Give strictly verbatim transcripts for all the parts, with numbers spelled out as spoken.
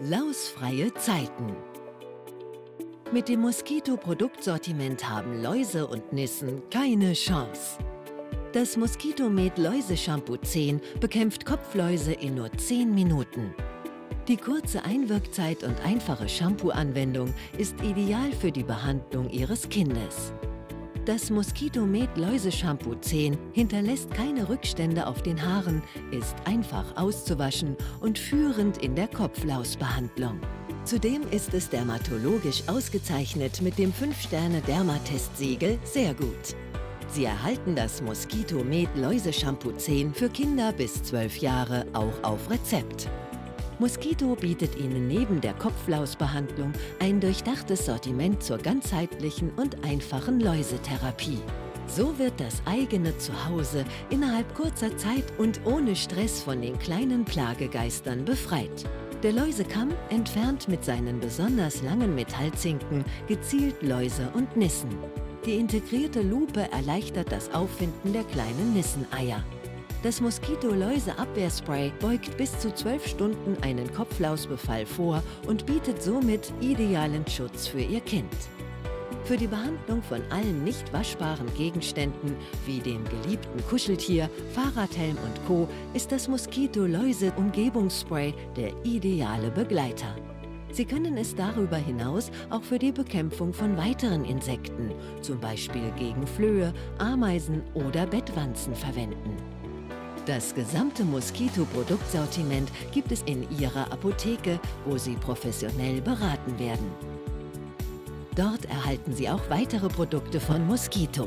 Lausfreie Zeiten. Mit dem Mosquito-Produktsortiment haben Läuse und Nissen keine Chance. Das Mosquito-Med Läuse-Shampoo zehn bekämpft Kopfläuse in nur zehn Minuten. Die kurze Einwirkzeit und einfache Shampoo-Anwendung ist ideal für die Behandlung Ihres Kindes. Das Mosquito-Med Läuse-Shampoo zehn hinterlässt keine Rückstände auf den Haaren, ist einfach auszuwaschen und führend in der Kopflausbehandlung. Zudem ist es dermatologisch ausgezeichnet mit dem fünf Sterne Dermatest-Siegel sehr gut. Sie erhalten das Mosquito-Med Läuse-Shampoo zehn für Kinder bis zwölf Jahre auch auf Rezept. Mosquito bietet Ihnen neben der Kopflausbehandlung ein durchdachtes Sortiment zur ganzheitlichen und einfachen Läusetherapie. So wird das eigene Zuhause innerhalb kurzer Zeit und ohne Stress von den kleinen Plagegeistern befreit. Der Läusekamm entfernt mit seinen besonders langen Metallzinken gezielt Läuse und Nissen. Die integrierte Lupe erleichtert das Auffinden der kleinen Nisseneier. Das Moskito-Läuse-Abwehrspray beugt bis zu zwölf Stunden einen Kopflausbefall vor und bietet somit idealen Schutz für Ihr Kind. Für die Behandlung von allen nicht waschbaren Gegenständen, wie dem geliebten Kuscheltier, Fahrradhelm und Co., ist das Moskito-Läuse-Umgebungsspray der ideale Begleiter. Sie können es darüber hinaus auch für die Bekämpfung von weiteren Insekten, zum Beispiel gegen Flöhe, Ameisen oder Bettwanzen verwenden. Das gesamte Mosquito-Produktsortiment gibt es in Ihrer Apotheke, wo Sie professionell beraten werden. Dort erhalten Sie auch weitere Produkte von Mosquito.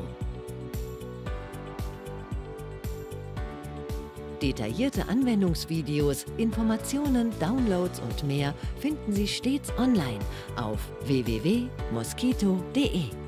Detaillierte Anwendungsvideos, Informationen, Downloads und mehr finden Sie stets online auf w w w punkt mosquito punkt de.